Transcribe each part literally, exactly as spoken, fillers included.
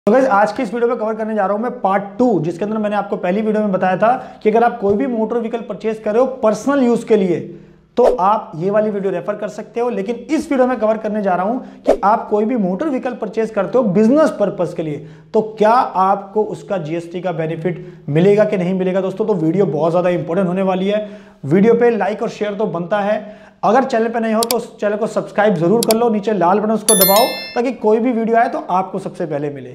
तो गाइस आज की इस वीडियो में कवर करने जा रहा हूं मैं पार्ट टू, जिसके अंदर मैंने आपको पहली वीडियो में बताया था कि अगर आप कोई भी मोटर व्हीकल परचेज कर रहे हो पर्सनल यूज के लिए तो आप ये वाली वीडियो रेफर कर सकते हो। लेकिन इस वीडियो में कवर करने जा रहा हूं कि आप कोई भी मोटर व्हीकल परचेज करते हो बिजनेस पर्पस के लिए तो क्या आपको उसका जीएसटी का बेनिफिट मिलेगा कि नहीं मिलेगा। दोस्तों तो वीडियो बहुत ज्यादा इंपॉर्टेंट होने वाली है। वीडियो पे लाइक और शेयर तो बनता है। अगर चैनल पे नहीं हो तो उस चैनल को सब्सक्राइब जरूर कर लो, नीचे लाल बटन उसको दबाओ ताकि कोई भी वीडियो आए तो आपको सबसे पहले मिले।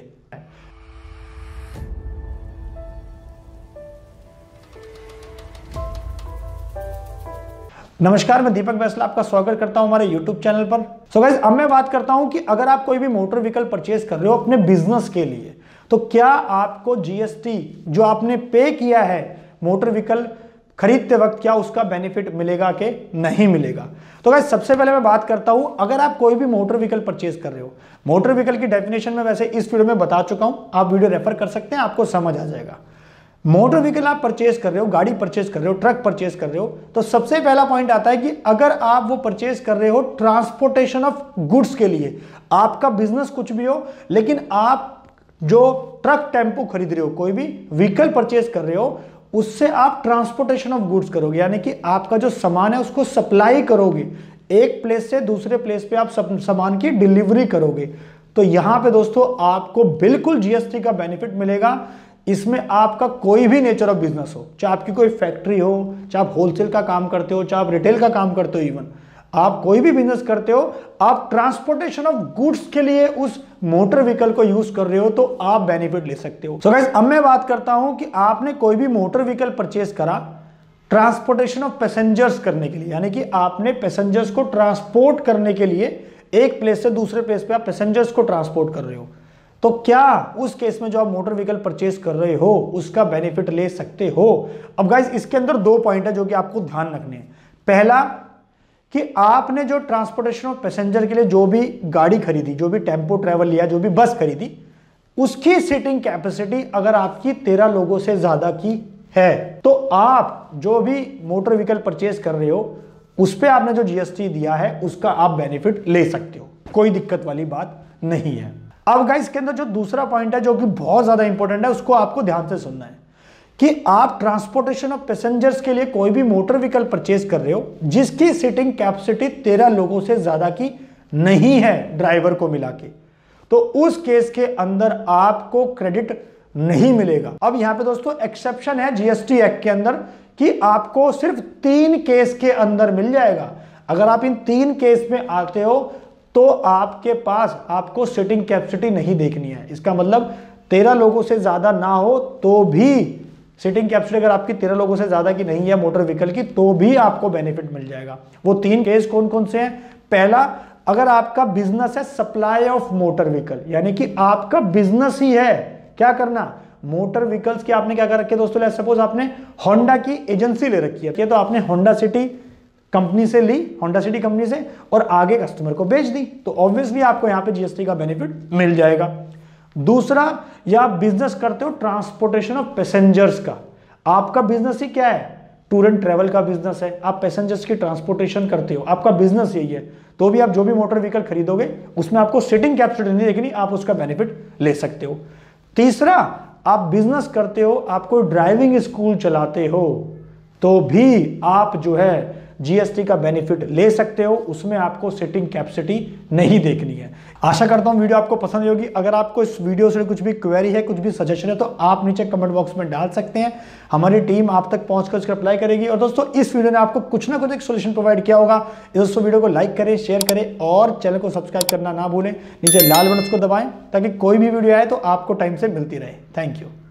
नमस्कार, मैं दीपक बैसला आपका स्वागत करता हूं हमारे YouTube चैनल पर। सो गाइस अब मैं बात करता हूं कि अगर आप कोई भी मोटर व्हीकल परचेज कर रहे हो अपने बिजनेस के लिए तो क्या आपको जीएसटी जो आपने पे किया है मोटर व्हीकल खरीदते वक्त क्या उसका बेनिफिट मिलेगा कि नहीं मिलेगा। तो गाइस सबसे पहले मैं बात करता हूं अगर आप कोई भी मोटर व्हीकल परचेज कर रहे हो, मोटर व्हीकल की डेफिनेशन में वैसे इस वीडियो में बता चुका हूं, आप वीडियो रेफर कर सकते हैं, आपको समझ आ जाएगा। मोटर व्हीकल आप परचेज कर रहे हो, गाड़ी परचेज कर रहे हो, ट्रक परचेज कर रहे हो तो सबसे पहला पॉइंट आता है कि अगर आप वो परचेज कर रहे हो ट्रांसपोर्टेशन ऑफ गुड्स के लिए, आपका बिजनेस कुछ भी हो लेकिन आप जो ट्रक टेम्पो खरीद रहे हो, कोई भी व्हीकल परचेज कर रहे हो उससे आप ट्रांसपोर्टेशन ऑफ गुड्स करोगे, यानी कि आपका जो सामान है उसको सप्लाई करोगे, एक प्लेस से दूसरे प्लेस पे आप सामान की डिलीवरी करोगे। तो यहां पे दोस्तों आपको बिल्कुल जीएसटी का बेनिफिट मिलेगा। इसमें आपका कोई भी नेचर ऑफ बिजनेस हो, चाहे आपकी कोई फैक्ट्री हो, चाहे आप होलसेल का काम करते हो, चाहे आप रिटेल का काम करते हो, इवन आप कोई भी बिजनेस करते हो, आप ट्रांसपोर्टेशन ऑफ गुड्स के लिए उस मोटर व्हीकल को यूज कर रहे हो तो आप बेनिफिट ले सकते हो। सो गाइस अब मैं बात करता हूं कि आपने कोई भी मोटर व्हीकल परचेज करा ट्रांसपोर्टेशन ऑफ पैसेंजर्स करने के लिए, यानी कि आपने पैसेंजर्स को ट्रांसपोर्ट करने के लिए एक प्लेस से दूसरे प्लेस पे आप पैसेंजर्स को ट्रांसपोर्ट कर रहे हो तो क्या उस केस में जो आप मोटर व्हीकल परचेज कर रहे हो उसका बेनिफिट ले सकते हो। अब गाइस इसके अंदर दो पॉइंट है जो कि आपको ध्यान रखने हैं। पहला कि आपने जो ट्रांसपोर्टेशन ऑफ पैसेंजर के लिए जो भी गाड़ी खरीदी, जो भी टेम्पो ट्रैवल लिया, जो भी बस खरीदी, उसकी सीटिंग कैपेसिटी अगर आपकी तेरह लोगों से ज्यादा की है तो आप जो भी मोटर व्हीकल परचेज कर रहे हो उस पर आपने जो जीएसटी दिया है उसका आप बेनिफिट ले सकते हो, कोई दिक्कत वाली बात नहीं है। अब गाइस इसके अंदर जो दूसरा पॉइंट है जो कि बहुत ज्यादा इंपॉर्टेंट है उसको आपको ध्यान से सुनना है कि आप ट्रांसपोर्टेशन ऑफ पैसेंजर्स के लिए कोई भी मोटर व्हीकल परचेज कर रहे हो जिसकी सीटिंग कैपेसिटी तेरह लोगों से ज्यादा की नहीं है ड्राइवर को मिला के, तो उस केस के अंदर आपको क्रेडिट नहीं मिलेगा। अब यहां पे दोस्तों एक्सेप्शन है जीएसटी एक्ट के अंदर कि आपको सिर्फ तीन केस के अंदर मिल जाएगा। अगर आप इन तीन केस में आते हो तो आपके पास आपको सीटिंग कैपेसिटी नहीं देखनी है। इसका मतलब तेरह लोगों से ज्यादा ना हो तो भी सीटिंग कैपेसिटी अगर आपकी तेरह लोगों से ज्यादा की नहीं है मोटर व्हीकल की तो भी आपको बेनिफिट मिल जाएगा। वो तीन केस कौन कौन से हैं? पहला, अगर आपका बिजनेस है सप्लाई ऑफ मोटर व्हीकल, यानी कि आपका बिजनेस ही है क्या करना, मोटर व्हीकल्स की आपने क्या कर रखी है दोस्तों, सपोज आपने होंडा की एजेंसी ले रखी है तो आपने होंडा सिटी कंपनी से ली, होंडा सिटी कंपनी से, और आगे कस्टमर को बेच दी तो ऑब्वियसली आपको यहां पे जीएसटी का बेनिफिट मिल जाएगा। दूसरा, या आप बिजनेस करते हो ट्रांसपोर्टेशन ऑफ पैसेंजर्स का, आपका बिजनेस ही क्या है, टूर एंड ट्रैवल का बिजनेस है, आप पैसेंजर्स की ट्रांसपोर्टेशन करते हो, आपका बिजनेस यही है, तो भी आप जो भी मोटर व्हीकल खरीदोगे उसमें आपको सीटिंग कैपेसिटी नहीं देखनी, आप उसका बेनिफिट ले सकते हो। तीसरा, आप बिजनेस करते हो, आप कोई ड्राइविंग स्कूल चलाते हो तो भी आप जो है जीएसटी का बेनिफिट ले सकते हो, उसमें आपको सीटिंग कैपेसिटी नहीं देखनी है। आशा करता हूं वीडियो आपको पसंद होगी। अगर आपको इस वीडियो से कुछ भी क्वेरी है, कुछ भी सजेशन है तो आप नीचे कमेंट बॉक्स में डाल सकते हैं, हमारी टीम आप तक पहुंचकर उसका रिप्लाई करेगी। और दोस्तों इस वीडियो ने आपको कुछ ना कुछ एक सोल्यूशन प्रोवाइड किया होगा। दोस्तों वीडियो को लाइक करें, शेयर करें और चैनल को सब्सक्राइब करना ना भूलें, नीचे लाल बटन को दबाएं ताकि कोई भी वीडियो आए तो आपको टाइम से मिलती रहे। Thank you.